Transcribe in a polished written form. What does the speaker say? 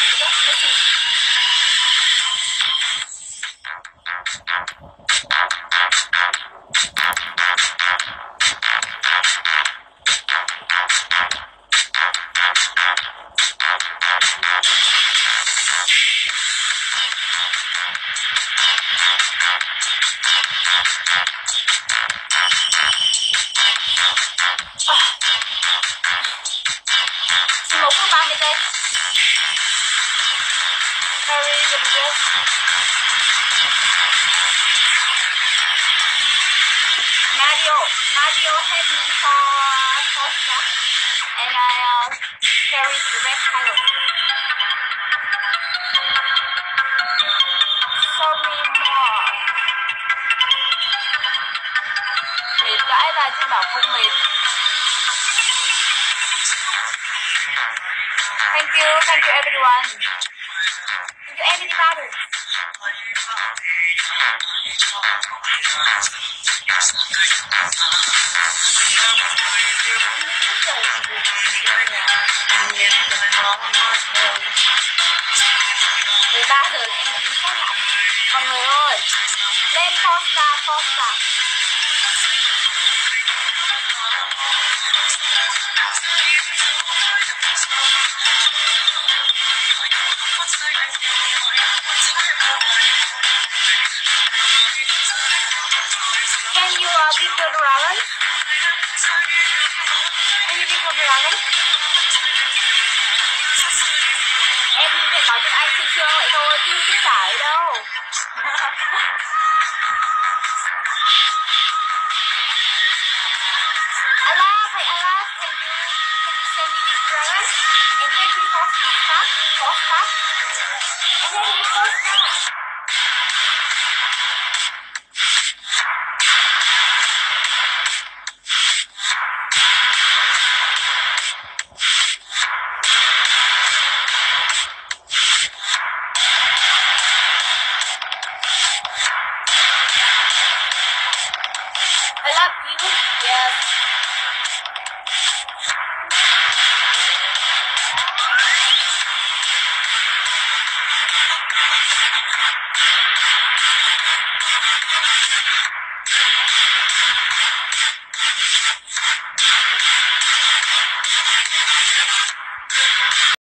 Xin 1 phút 30 giây. Harry Rodriguez. Mario had me for stuff, and I carried the red title. Show me more. Mệt vãi ra chứ bảo không mệt. Thank you everyone. Thank you everybody. Từ 3 giờ là em đã đi phát lại. Mọi người ơi, lên 4 star. Can you beat the dragon? Can you beat the dragon? Em phải nói tiếng Anh xin chưa vậy thôi chứ không chả ấy đâu. Allah, can you send me this dragon? And then we post this stuff. And then we post that.